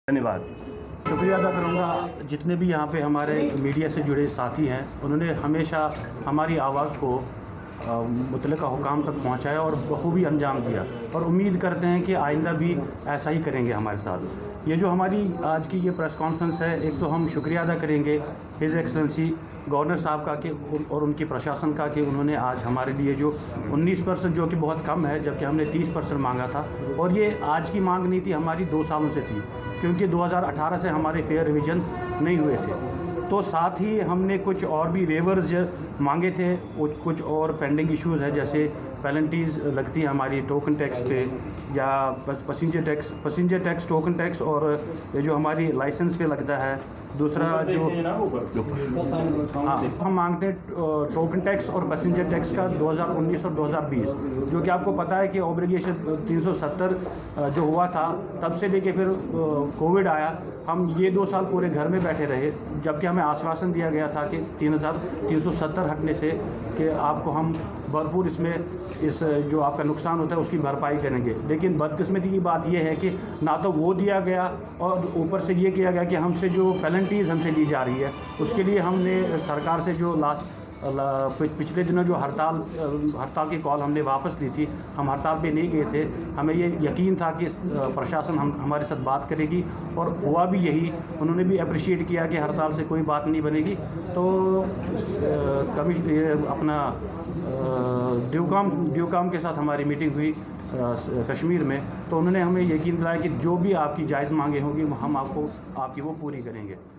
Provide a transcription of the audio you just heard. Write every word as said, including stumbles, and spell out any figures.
धन्यवाद। शुक्रिया अदा करूँगा जितने भी यहाँ पे हमारे मीडिया से जुड़े साथी हैं। उन्होंने हमेशा हमारी आवाज़ को मुतल्लिका हुकाम तक पहुँचाया और बखूबी अंजाम दिया, और उम्मीद करते हैं कि आइंदा भी ऐसा ही करेंगे हमारे साथ। ये जो हमारी आज की ये प्रेस कॉन्फ्रेंस है, एक तो हम शुक्रिया अदा करेंगे हिज़ एक्सलेंसी गवर्नर साहब का कि और उनकी प्रशासन का कि उन्होंने आज हमारे लिए जो उन्नीस परसेंट जो कि बहुत कम है, जबकि हमने तीस परसेंट मांगा था, और ये आज की मांग नहीं थी, हमारी दो सालों से थी, क्योंकि दो हज़ार अठारह से हमारे फेयर रिवीजन नहीं हुए थे। तो साथ ही हमने कुछ और भी वेवर्स मांगे थे, कुछ और पेंडिंग इश्यूज़ है, जैसे पेनल्टीज़ लगती है हमारी टोकन टैक्स पे या passenger tax passenger tax token tax, और ये जो हमारी लाइसेंस पे लगता है। दूसरा जो हाँ हम मांगते हैं टोकन टैक्स और पैसेंजर टैक्स का दो हज़ार उन्नीस और दो हज़ार बीस, जो कि आपको पता है कि ऑब्लिगेशन तीन सौ सत्तर जो हुआ था, तब से लेके फिर कोविड आया, हम ये दो साल पूरे घर में बैठे रहे, जबकि हमें आश्वासन दिया गया था कि तीन हज़ार तीन सौ सत्तर हटने से कि आपको हम भरपूर इसमें इस जो आपका नुकसान होता है उसकी भरपाई करेंगे। लेकिन बदकिस्मती की बात यह है कि ना तो वो दिया गया, और ऊपर से ये किया गया कि हमसे जो पेनल्टीज़ हमसे ली जा रही है, उसके लिए हमने सरकार से जो लास्ट पिछले दिनों जो हड़ताल हड़ताल की कॉल हमने वापस ली थी, हम हड़ताल पे नहीं गए थे। हमें ये यकीन था कि प्रशासन हम हमारे साथ बात करेगी, और हुआ भी यही। उन्होंने भी अप्रिशिएट किया कि हड़ताल से कोई बात नहीं बनेगी। तो कभी अपना ड्यूकाम ड्यूकाम के साथ हमारी मीटिंग हुई कश्मीर में, तो उन्होंने हमें यकीन दिलाया कि जो भी आपकी जायज़ मांगे होंगी हम आपको आपकी वो पूरी करेंगे।